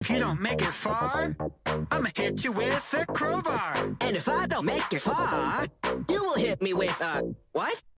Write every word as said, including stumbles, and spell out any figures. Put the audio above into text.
If you don't make it far, I'ma hit you with a crowbar. And if I don't make it far, you will hit me with a... what?